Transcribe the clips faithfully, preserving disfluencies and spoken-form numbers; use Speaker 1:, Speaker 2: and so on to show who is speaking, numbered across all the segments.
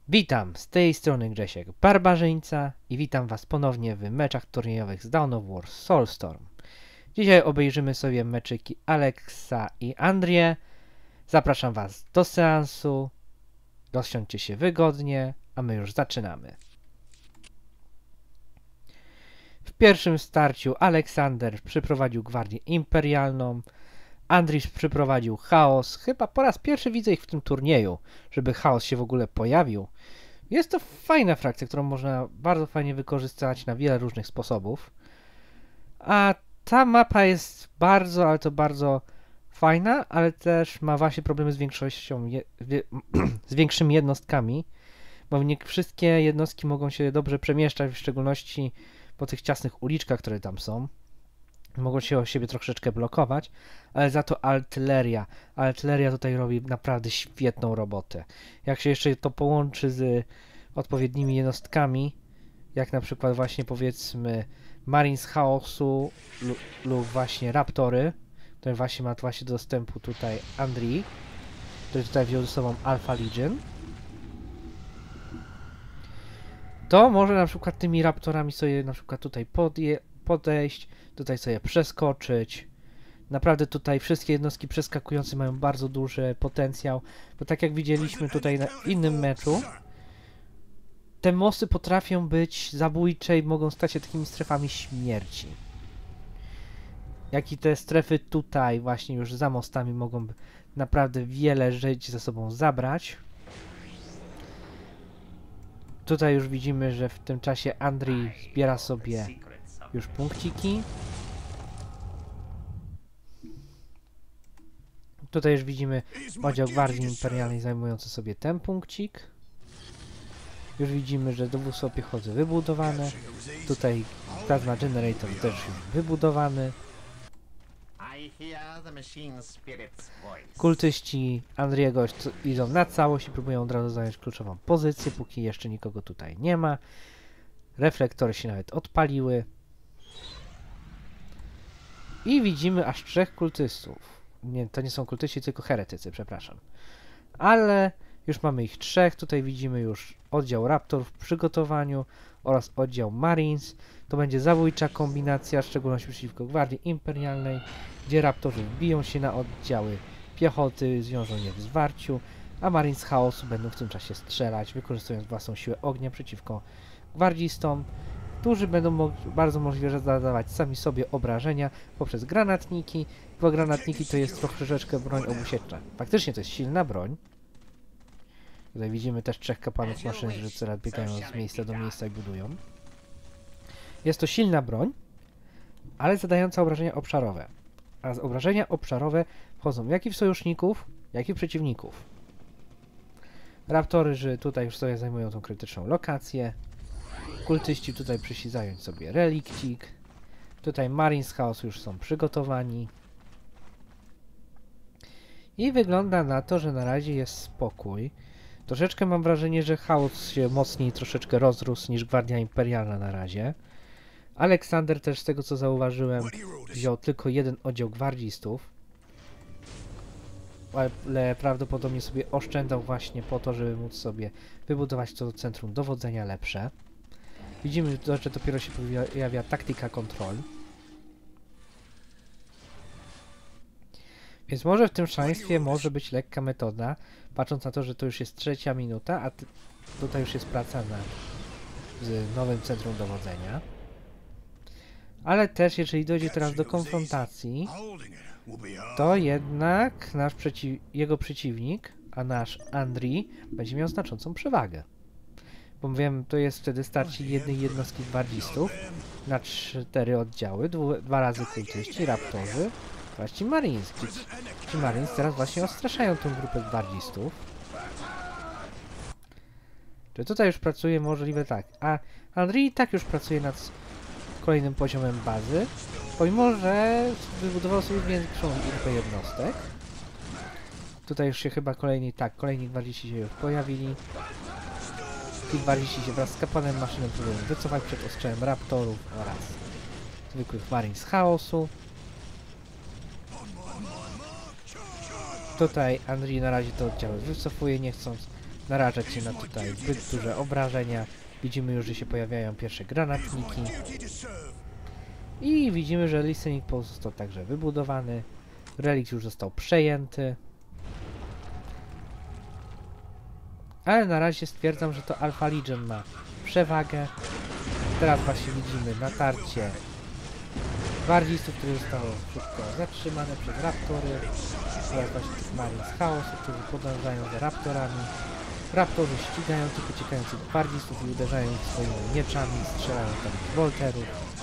Speaker 1: Witam, z tej strony Grzesiek Barbarzyńca i witam was ponownie w meczach turniejowych z Dawn of War Soulstorm. Dzisiaj obejrzymy sobie meczyki Alexa i Andrie. Zapraszam was do seansu, rozsiądźcie się wygodnie, a my już zaczynamy. W pierwszym starciu Aleksander przyprowadził Gwardię Imperialną, Andris przyprowadził Chaos. Chyba po raz pierwszy widzę ich w tym turnieju, żeby Chaos się w ogóle pojawił. Jest to fajna frakcja, którą można bardzo fajnie wykorzystać na wiele różnych sposobów. A ta mapa jest bardzo, ale to bardzo fajna, ale też ma właśnie problemy z większością, je, wie, z większymi jednostkami, bo nie wszystkie jednostki mogą się dobrze przemieszczać, w szczególności po tych ciasnych uliczkach, które tam są. Mogą się o siebie troszeczkę blokować, ale za to artyleria. Artyleria tutaj robi naprawdę świetną robotę. Jak się jeszcze to połączy z odpowiednimi jednostkami, jak na przykład właśnie powiedzmy Marines Chaosu lub, lub właśnie Raptory, który właśnie ma właśnie do dostępu tutaj Andrii, który tutaj wziął ze sobą Alpha Legion, to może na przykład tymi Raptorami sobie na przykład tutaj podje podejść, tutaj sobie przeskoczyć. Naprawdę tutaj wszystkie jednostki przeskakujące mają bardzo duży potencjał, bo tak jak widzieliśmy tutaj na innym meczu, te mosty potrafią być zabójcze i mogą stać się takimi strefami śmierci. Jak i te strefy tutaj właśnie już za mostami mogą naprawdę wiele żyć ze sobą zabrać. Tutaj już widzimy, że w tym czasie Andrii zbiera sobie już punkciki. Tutaj już widzimy oddział Gwardii Imperialnej zajmujący sobie ten punkcik. Już widzimy, że dowództwo piechoty wybudowane. Tutaj Plasma Generator też już wybudowany. Kultyści Andriego idą na całość i próbują od razu zająć kluczową pozycję, póki jeszcze nikogo tutaj nie ma. Reflektory się nawet odpaliły. I widzimy aż trzech kultystów. Nie, to nie są kultyści, tylko heretycy, przepraszam. Ale już mamy ich trzech. Tutaj widzimy już oddział Raptorów w przygotowaniu oraz oddział Marines. To będzie zabójcza kombinacja, w szczególności przeciwko Gwardii Imperialnej, gdzie Raptorzy wbiją się na oddziały piechoty, zwiążą je w zwarciu, a Marines Chaosu będą w tym czasie strzelać, wykorzystując własną siłę ognia przeciwko gwardzistom, którzy będą mo bardzo możliwe zadawać sami sobie obrażenia poprzez granatniki, bo granatniki to jest troszeczkę broń obusieczna. Faktycznie to jest silna broń. Tutaj widzimy też trzech kapłanów maszyn, że teraz biegają z miejsca do miejsca i budują. Jest to silna broń, ale zadająca obrażenia obszarowe. A z obrażenia obszarowe wchodzą jak i w sojuszników, jak i w przeciwników. Raptory, że tutaj już sobie zajmują tą krytyczną lokację. Kultyści tutaj przyszli zająć sobie relikcik. Tutaj Marines Chaosu już są przygotowani. I wygląda na to, że na razie jest spokój. Troszeczkę mam wrażenie, że Chaos się mocniej troszeczkę rozrósł niż Gwardia Imperialna na razie. Aleksander też z tego co zauważyłem wziął tylko jeden oddział gwardzistów. Ale prawdopodobnie sobie oszczędzał właśnie po to, żeby móc sobie wybudować to centrum dowodzenia lepsze. Widzimy, że dopiero się pojawia taktyka kontrol. Więc może w tym szaleństwie może być lekka metoda, patrząc na to, że to już jest trzecia minuta, a tutaj już jest praca nad z nowym centrum dowodzenia. Ale też jeżeli dojdzie teraz do konfrontacji, to jednak nasz przeciw jego przeciwnik, a nasz Andrii, będzie miał znaczącą przewagę. Bo wiem, to jest wtedy starcie jednej jednostki gwardzistów na cztery oddziały, dwu, dwa razy kultyści, raptorzy oraz ci Marines. Ci, ci Marines teraz właśnie odstraszają tę grupę gwardzistów. Czy tutaj już pracuje możliwe tak, a Andrii tak już pracuje nad kolejnym poziomem bazy, pomimo że wybudował sobie większą liczbę jednostek. Tutaj już się chyba kolejni, tak, kolejni gwardziści się już pojawili. Ci gwardziści się wraz z kapłanem maszyną próbują wycofać przed ostrzałem Raptorów oraz zwykłych Marines Chaosu. Tutaj Andrii na razie to oddziały wycofuje, nie chcąc narażać się na tutaj zbyt duże obrażenia. Widzimy już, że się pojawiają pierwsze granatniki. I widzimy, że Listening Post został także wybudowany. Relikt już został przejęty. Ale na razie stwierdzam, że to Alpha Legion ma przewagę. Teraz właśnie widzimy natarcie gwardzistów, które zostało szybko zatrzymane przez raptory. Teraz właśnie tych Marines Chaosu, którzy podążają za raptorami. Raptorzy ścigają tych uciekających gwardzistów i uderzają ich swoimi mieczami, strzelają tam z bolterów.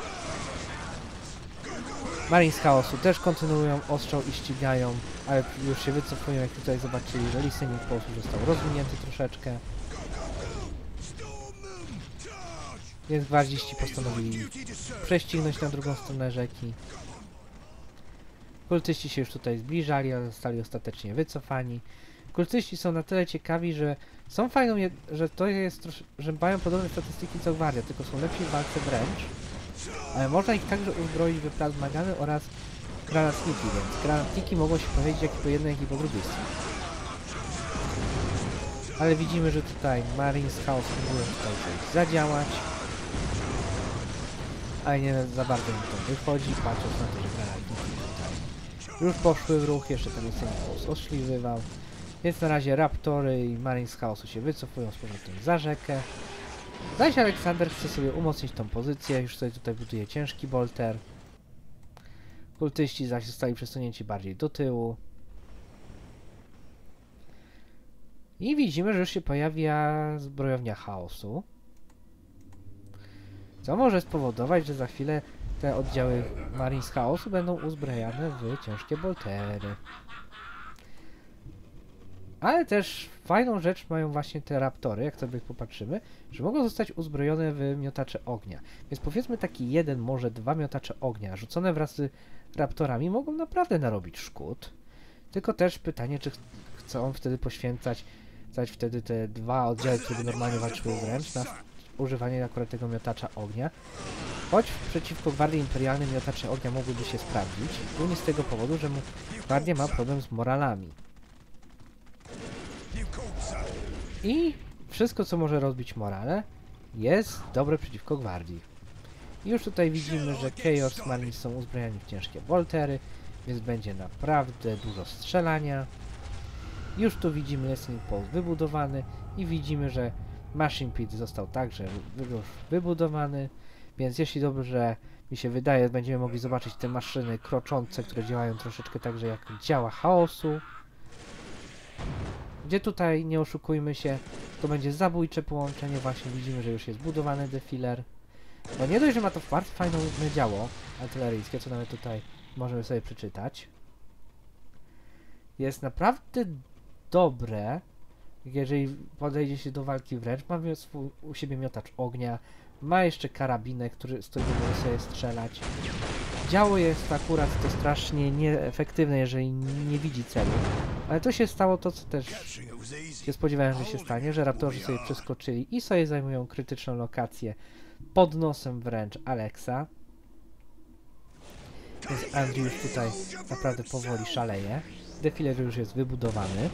Speaker 1: Marines Chaosu też kontynuują ostrzał i ścigają, ale już się wycofują, jak tutaj zobaczyli, że Listening Post został rozwinięty troszeczkę. Więc gwardziści postanowili prześcignąć na drugą stronę rzeki. Kultyści się już tutaj zbliżali, ale zostali ostatecznie wycofani. Kultyści są na tyle ciekawi, że są fajną, że to jest że mają podobne statystyki co gwardia, tylko są lepsi w walce wręcz. Ale można ich także uzbroić w plazmagany oraz granatniki, więc granatniki mogą się powiedzieć jak i po jednej, jak i po drugiej stronie. Ale widzimy, że tutaj Marines Chaos próbują tutaj coś zadziałać. Ale nie za bardzo im to wychodzi, patrząc na to, że granatniki tutaj już poszły w ruch, jeszcze ten Listening Post oszliwywał. Więc na razie raptory i Marines Chaosu się wycofują z powrotem za rzekę. Zaś Aleksander chce sobie umocnić tą pozycję, już sobie tutaj buduje ciężki bolter. Kultyści zaś zostali przesunięci bardziej do tyłu. I widzimy, że już się pojawia zbrojownia chaosu. Co może spowodować, że za chwilę te oddziały Marines Chaosu będą uzbrojane w ciężkie boltery. Ale też fajną rzecz mają właśnie te raptory, jak sobie popatrzymy, że mogą zostać uzbrojone w miotacze ognia. Więc powiedzmy taki jeden, może dwa miotacze ognia rzucone wraz z raptorami mogą naprawdę narobić szkód. Tylko też pytanie, czy ch chcą wtedy poświęcać dać wtedy te dwa oddziały, które by normalnie walczyły wręcz, na używanie akurat tego miotacza ognia. Choć przeciwko Gwardii Imperialnej miotacze ognia mogłyby się sprawdzić, głównie z tego powodu, że Gwardia ma problem z moralami. I wszystko, co może rozbić morale, jest dobre przeciwko Gwardii. I już tutaj widzimy, że Chaos Marines są uzbrojeni w ciężkie boltery, więc będzie naprawdę dużo strzelania. Już tu widzimy Listening Post wybudowany i widzimy, że Machine Pit został także już wybudowany, więc jeśli dobrze mi się wydaje, będziemy mogli zobaczyć te maszyny kroczące, które działają troszeczkę także jak działa chaosu. Gdzie tutaj, nie oszukujmy się, to będzie zabójcze połączenie, właśnie widzimy, że już jest budowany defiler. Bo nie dość, że ma to bardzo fajne działo artyleryjskie, co nawet tutaj możemy sobie przeczytać. Jest naprawdę dobre, jeżeli podejdzie się do walki wręcz. Ma swój, u siebie miotacz ognia, ma jeszcze karabinek, który, z którego może sobie strzelać. Działo jest akurat to strasznie nieefektywne, jeżeli nie widzi celu. Ale to się stało to, co też się spodziewałem, że się stanie, że raptorzy sobie przeskoczyli i sobie zajmują krytyczną lokację pod nosem wręcz Alexa. Więc Andrew już tutaj naprawdę powoli szaleje. Defiler już jest wybudowany.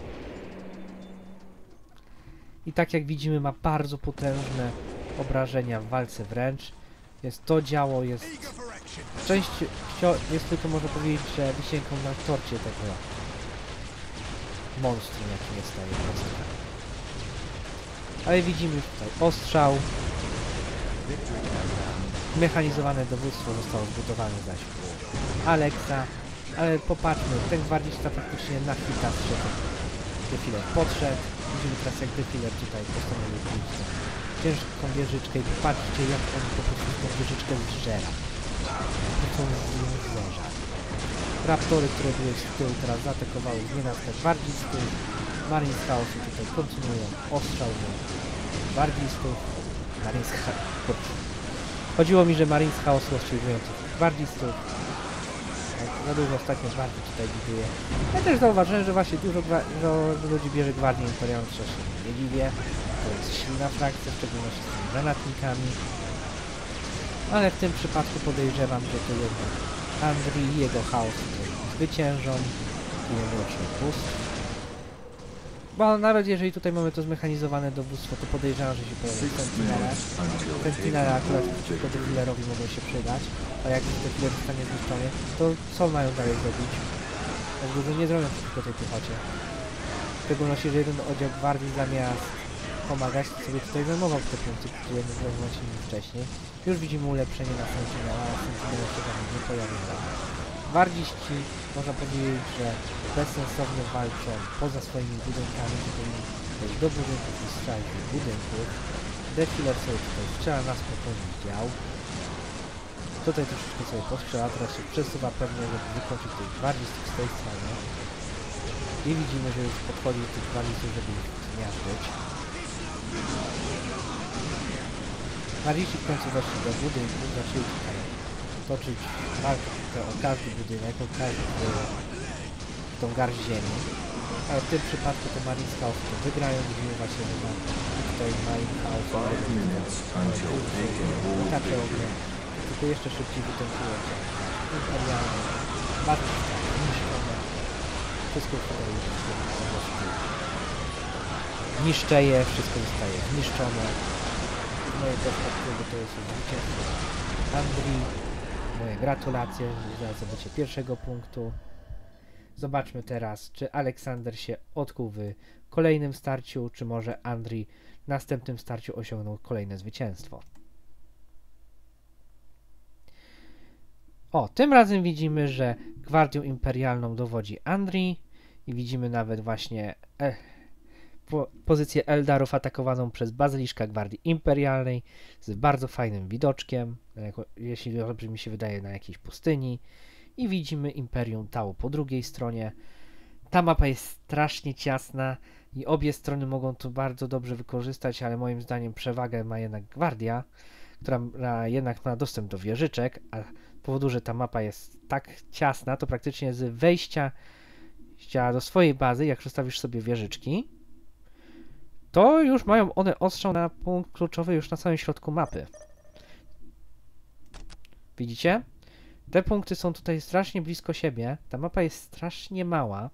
Speaker 1: I tak jak widzimy, ma bardzo potężne obrażenia w walce wręcz. Jest to działo, jest częścią, jest tylko można powiedzieć, że wisienką na torcie tego monstrum, jakim jest ta jednostka. Ale widzimy już tutaj ostrzał. Mechanizowane dowództwo zostało zbudowane zaś u Alexa. Ale popatrzmy, ten gwardzista faktycznie na chwilę zszedł. Defiler podszedł. Widzimy teraz, jak defiler tutaj postanowił pójść tą ciężką wieżyczkę i popatrzcie, jak on po prostu tą wieżyczkę zżera. To są zżerza. Raptory, które były z tyłu, teraz zaatakowały znienacka gwardzistów. Marines Chaosu tutaj kontynuują ostrzał do gwardzistów. Marines Chaosu. Chodziło mi, że Marines Chaosu ostrzeliwujących gwardzistów. Za dużo ostatnio gwardii tutaj buduje. Ja też zauważyłem, że właśnie dużo że ludzi bierze Gwardię Imperialną, przecież nie dziwię. To jest silna frakcja, w szczególności z tymi granatnikami. Ale w tym przypadku podejrzewam, że to jednak Andrew i jego chaos tutaj zwyciężą. Tu jest roczny pust. Bo nawet jeżeli tutaj mamy to zmechanizowane dowództwo, to podejrzewam, że się pojawi Sentinele. Sentinele akurat przeciwko Defilerowi mogą się przydać, a jak Defiler zostanie zniszczony, to co mają dalej zrobić? Tak dużo nie zrobią przeciwko tej piechocie. W szczególności, że jeden oddział gwardii zamiast pomagać, to sobie tutaj zajmował te punkty, które nie zajmował wcześniej. Już widzimy ulepszenie na Sentinela, a Sentinele się tam nie pojawią. Gwardziści, można powiedzieć, że bezsensownie walczą poza swoimi budynkami, żeby wejść do budynków i strzelić do budynków. Defiler sobie tutaj strzela na spokojny dział. Tutaj troszeczkę sobie postrzela, teraz się przesuwa pewnie, żeby wykończyć tych gwardzistów z tej strony. I widzimy, że już podchodzi do tych gwardzistów, żeby ich zmiażdżyć. Gwardziści w końcu weszli do budynków, zaczęli tutaj toczyć walkę o każdy budynek, o każdy tą garść ziemi. Ale w tym przypadku to Marines Chaos to wygrają, widzimy właśnie, że ma tutaj Marine Chaos, takie ognie, tylko jeszcze szybciej wytępiło się imperialne, bardzo zniszczone, wszystko tutaj jest po prostu niszcze je, wszystko zostaje zniszczone. Z mojej perspektywy to jest zwycięstwo Andrii. Moje gratulacje za zdobycie pierwszego punktu. Zobaczmy teraz, czy Aleksander się odkuł w kolejnym starciu, czy może Andrii w następnym starciu osiągnął kolejne zwycięstwo. O, tym razem widzimy, że Gwardią Imperialną dowodzi Andrii i widzimy nawet właśnie e, po, pozycję Eldarów atakowaną przez Bazyliszka Gwardii Imperialnej z bardzo fajnym widoczkiem, jako, jeśli dobrze mi się wydaje, na jakiejś pustyni. I widzimy Imperium Tau po drugiej stronie. Ta mapa jest strasznie ciasna i obie strony mogą to bardzo dobrze wykorzystać, ale moim zdaniem przewagę ma jednak Gwardia, która ma, jednak ma dostęp do wieżyczek, a z powodu, że ta mapa jest tak ciasna, to praktycznie z wejścia do swojej bazy, jak przestawisz sobie wieżyczki, to już mają one ostrzał na punkt kluczowy już na samym środku mapy. Widzicie? Te punkty są tutaj strasznie blisko siebie. Ta mapa jest strasznie mała.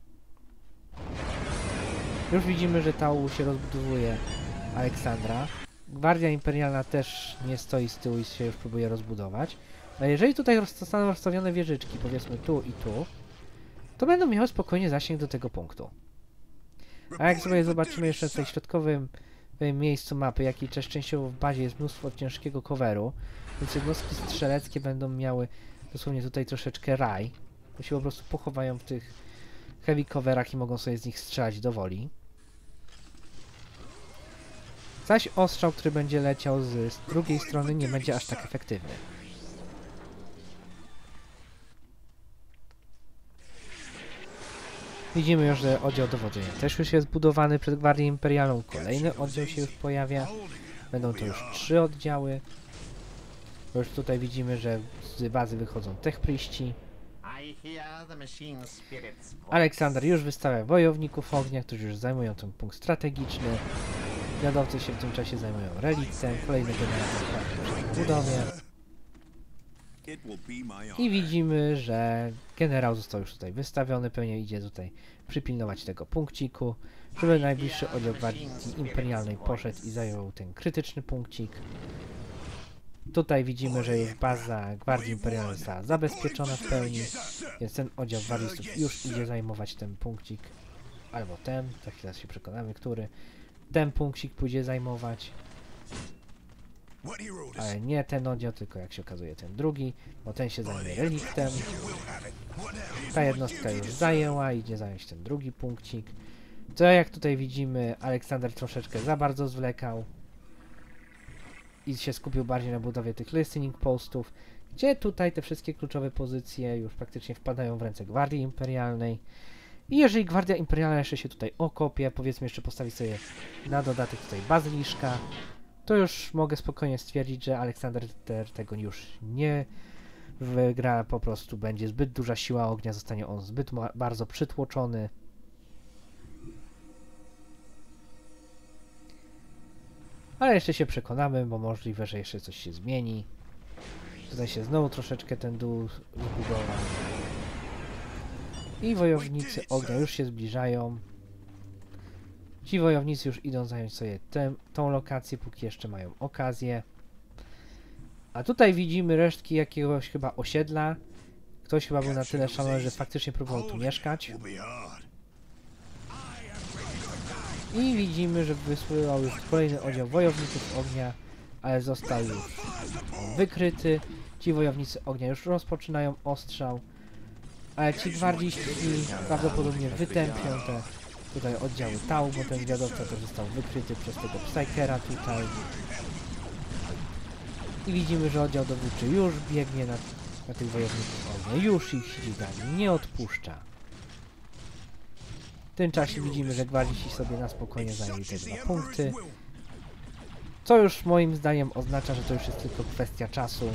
Speaker 1: Już widzimy, że Tau się rozbudowuje Aleksandra. Gwardia Imperialna też nie stoi z tyłu i się już próbuje rozbudować. A jeżeli tutaj zostaną rozstawione wieżyczki, powiedzmy tu i tu, to będą miały spokojnie zasięg do tego punktu. A jak sobie zobaczymy jeszcze w tej środkowym miejscu mapy, jak i też częściowo w bazie jest mnóstwo ciężkiego coveru, więc jednostki strzeleckie będą miały dosłownie tutaj troszeczkę raj, bo się po prostu pochowają w tych heavy coverach i mogą sobie z nich strzelać do woli. Zaś ostrzał, który będzie leciał z, z drugiej strony, nie będzie aż tak efektywny. Widzimy już, że oddział dowodzenia też już jest zbudowany przed Gwardią Imperialną. Kolejny oddział się już pojawia. Będą to już trzy oddziały. Bo już tutaj widzimy, że z bazy wychodzą techpriści. Aleksander już wystawia wojowników ognia, którzy już zajmują ten punkt strategiczny. Jadowcy się w tym czasie zajmują reliktem. Kolejny generator w budowie. I widzimy, że generał został już tutaj wystawiony, pewnie idzie tutaj przypilnować tego punkciku, żeby najbliższy oddział Gwardii Imperialnej poszedł i zajął ten krytyczny punkcik. Tutaj widzimy, że już baza Gwardii Imperialnej została zabezpieczona w pełni, więc ten oddział gwardzistów już idzie zajmować ten punkcik, albo ten, za chwilę się przekonamy, który ten punkcik pójdzie zajmować. Ale nie ten oddział, tylko jak się okazuje ten drugi, bo ten się zajmie reliktem. Ta jednostka już zajęła, idzie zająć ten drugi punkcik. To jak tutaj widzimy, Aleksander troszeczkę za bardzo zwlekał i się skupił bardziej na budowie tych listening postów, gdzie tutaj te wszystkie kluczowe pozycje już praktycznie wpadają w ręce Gwardii Imperialnej. I jeżeli Gwardia Imperialna jeszcze się tutaj okopie, powiedzmy jeszcze postawi sobie na dodatek tutaj bazyliszka, to już mogę spokojnie stwierdzić, że Aleksander tego już nie wygra, po prostu będzie zbyt duża siła ognia, zostanie on zbyt bardzo przytłoczony. Ale jeszcze się przekonamy, bo możliwe, że jeszcze coś się zmieni. Tutaj się znowu troszeczkę ten dół zbudował. I wojownicy ognia już się zbliżają. Ci wojownicy już idą zająć sobie tę, tą lokację, póki jeszcze mają okazję. A tutaj widzimy resztki jakiegoś chyba osiedla. Ktoś chyba był na tyle szalony, że faktycznie próbował tu mieszkać. I widzimy, że wysłał już kolejny oddział wojowników ognia, ale został już wykryty. Ci wojownicy ognia już rozpoczynają ostrzał, ale ci gwardziści prawdopodobnie wytępią te tutaj oddziały Tau, bo ten zwiadowca też został wykryty przez tego Psykera tutaj. I widzimy, że oddział dowódczy już biegnie na, na tych wojowników ognia, już ich ściga, nie odpuszcza. W tym czasie widzimy, że gwardziści sobie na spokojnie zajęli te dwa punkty. Co już moim zdaniem oznacza, że to już jest tylko kwestia czasu.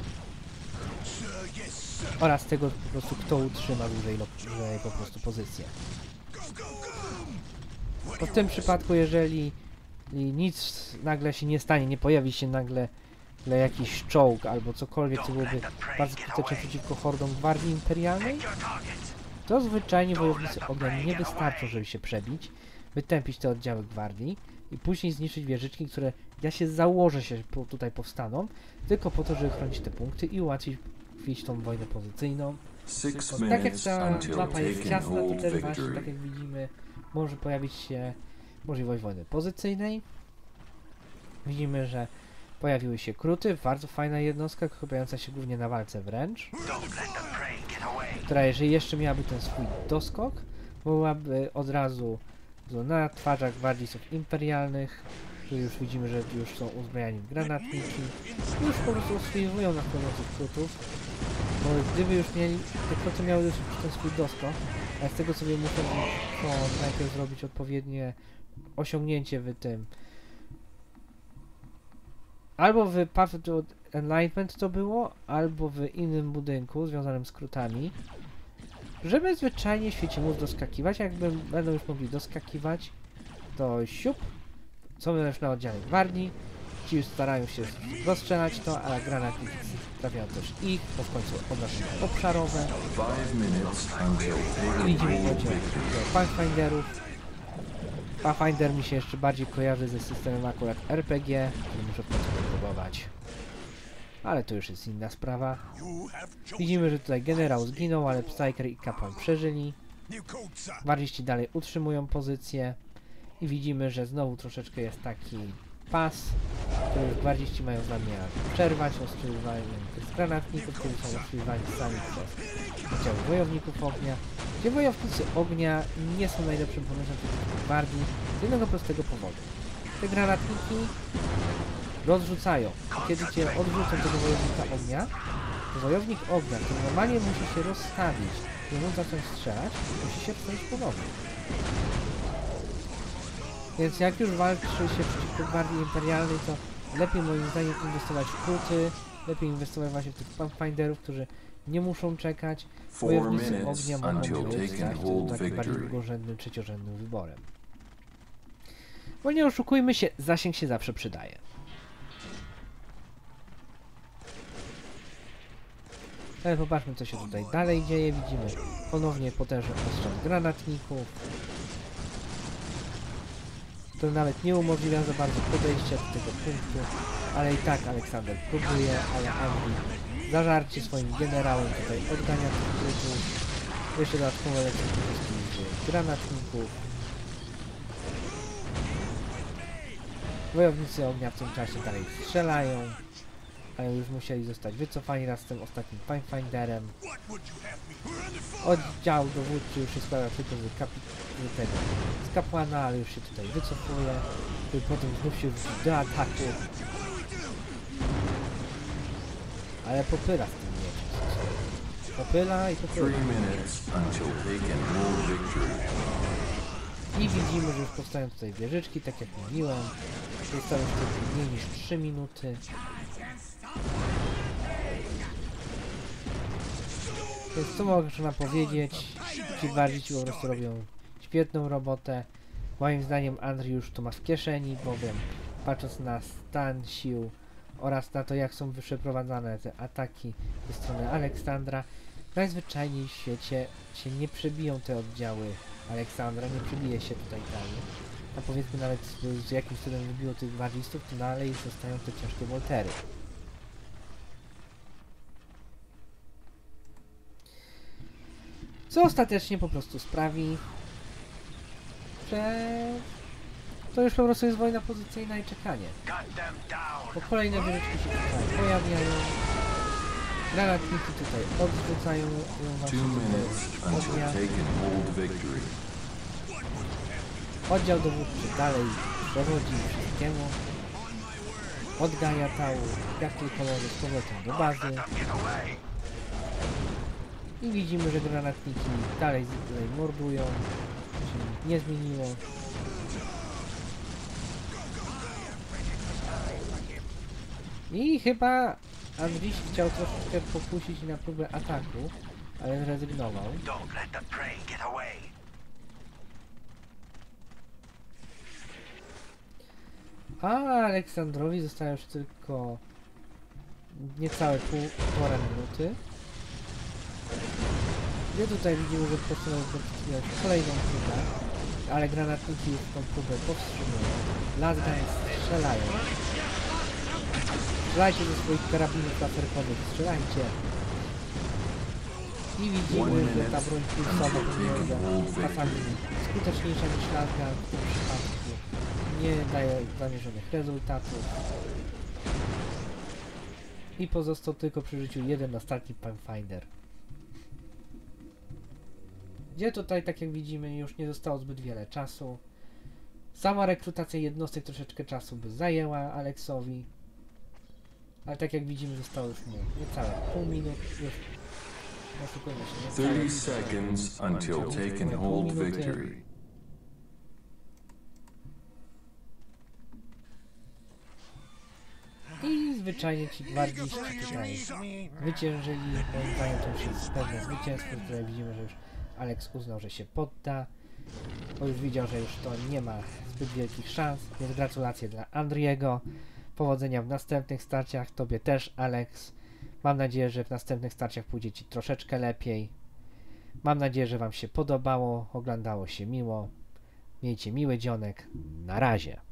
Speaker 1: Oraz tego po prostu, kto utrzyma dłużej, dłużej po prostu pozycję. Bo w tym przypadku, jeżeli nic nagle się nie stanie, nie pojawi się nagle jakiś czołg albo cokolwiek, co byłoby bardzo skuteczne przeciwko hordom Gwardii Imperialnej, to zwyczajnie wojownicy ognia nie wystarczą, żeby się przebić, wytępić te oddziały gwardii i później zniszczyć wieżyczki, które ja się założę się tutaj powstaną, tylko po to, żeby chronić te punkty i ułatwić tą wojnę pozycyjną. Bo tak jak ta mapa jest ciasna, to też właśnie, tak jak widzimy, może pojawić się możliwość wojny pozycyjnej. Widzimy, że pojawiły się kruty, bardzo fajna jednostka, skupiająca się głównie na walce wręcz, która jeżeli jeszcze miałaby ten swój doskok, byłaby od razu na twarzach gwardzistów imperialnych, tu już widzimy, że już są uzbrojani w granatniki, już po prostu ostrzeliwują nadchodzących krutów, bo gdyby już mieli, te kruty miały już ten swój doskok, a z tego co wiem, muszą najpierw zrobić odpowiednie osiągnięcie w tym. Albo w Path to Enlightenment to było, albo w innym budynku związanym z krutami, żeby zwyczajnie świecie móc doskakiwać. Jakby będą już mogli doskakiwać, to siup, są już na oddziale gwardii, ci już starają się rozstrzelać to, ale granatniki trafiają też ich, bo w końcu obrażenia obszarowe. I widzimy oddział Pathfinderów. Pathfinder mi się jeszcze bardziej kojarzy ze systemem akurat R P G, który muszę w końcu próbować. Ale to już jest inna sprawa. Widzimy, że tutaj generał zginął, ale Psyker i kapłan przeżyli. Gwardziści dalej utrzymują pozycję. I widzimy, że znowu troszeczkę jest taki pas, który już gwardziści mają zamiar przerwać ostrzeliwaniem tych granatników, którzy są ostrzeliwani sami przez oddziały wojowników ognia, gdzie wojownicy ognia nie są najlepszym pomysłem przeciwko gwardii z jednego prostego powodu. Te granatniki rozrzucają. Kiedy cię odrzucą tego wojownika ognia, to wojownik ognia, który normalnie musi się rozstawić, żeby móc zacząć strzelać, musi się wstać ponownie. Więc jak już walczy się przeciwko gwardii imperialnej, to lepiej moim zdaniem inwestować w kruty, lepiej inwestować właśnie w tych Pathfinderów, którzy nie muszą czekać. Wojownicy ognia mogą być takim bardziej drugorzędnym, trzeciorzędnym wyborem. Bo nie oszukujmy się, zasięg się zawsze przydaje. Ale popatrzmy, co się tutaj dalej dzieje. Widzimy ponownie potężny ostrzał granatników, który nawet nie umożliwia za bardzo podejścia do tego punktu, ale i tak Aleksander próbuje, ale Andri zażarcie swoim generałem tutaj odgania tych krutów. Jeszcze dodatkowo lecą z granatników. Wojownicy ognia w tym czasie dalej strzelają, ale już musieli zostać wycofani raz z tym ostatnim Pathfinderem. Oddział dowódczy już się składa tylko z, kapi z tego z kapłana, ale już się tutaj wycofuje, który potem znów się wróci do ataku. Ale popyla z tym mieczem. Popyla i popyla. I widzimy, że już powstają tutaj wieżyczki, tak jak mówiłem. Zostało już tylko mniej niż trzy minuty. Więc co można powiedzieć? Ci gwardziści po prostu robią świetną robotę. Moim zdaniem Andri już to ma w kieszeni, bowiem patrząc na stan sił oraz na to, jak są przeprowadzane te ataki ze strony Aleksandra, najzwyczajniej w świecie się nie przebiją te oddziały Aleksandra, nie przebije się tutaj dalej. a powiedzmy nawet z, z jakimś cudem wybiło tych gwardzistów, to dalej zostają te ciężkie woltery. Co ostatecznie po prostu sprawi, że to już po prostu jest wojna pozycyjna i czekanie. Bo kolejne wieżyczki się tutaj pojawiają, granatniki tutaj odrzucają ją właśnie do ognia. Oddział dowódczy dalej dowodzi wszystkiemu, odgaja tału, jak tylko może z powrotem do bazy. I widzimy, że granatniki dalej tutaj mordują, się nie zmieniło. I chyba Andriś chciał troszeczkę pokusić na próbę ataku, ale zrezygnował. A Aleksandrowi zostało już tylko niecałe półtora minuty. Gdzie tutaj widzimy, że postanowił podpisać kolejną próbę, ale granatniki już tą próbę powstrzymują. Lasguns strzelają. Strzelajcie ze swoich karabinów laserkowych, strzelajcie! I widzimy, że ta broń pulsowa wygląda czasami skuteczniejsza niż lasgun w tym przypadku. Nie daje zamierzonych rezultatów. I pozostał tylko przy życiu jeden ostatni Pathfinder. Gdzie tutaj, tak jak widzimy, już nie zostało zbyt wiele czasu. Sama rekrutacja jednostek troszeczkę czasu by zajęła Aleksowi. Ale tak jak widzimy, zostało już mu niecałe pół minut. Już oszukujmy się, niecałe
Speaker 2: thirty seconds until taken hold victory.
Speaker 1: I zwyczajnie ci gwardziści tutaj wyciężyli, moim zdaniem to już jest pewne zwycięstwo, które widzimy, że już Alex uznał, że się podda, bo już widział, że już to nie ma zbyt wielkich szans, więc gratulacje dla Andriego, powodzenia w następnych starciach, tobie też Alex, mam nadzieję, że w następnych starciach pójdzie ci troszeczkę lepiej, mam nadzieję, że wam się podobało, oglądało się miło, miejcie miły dzionek, na razie.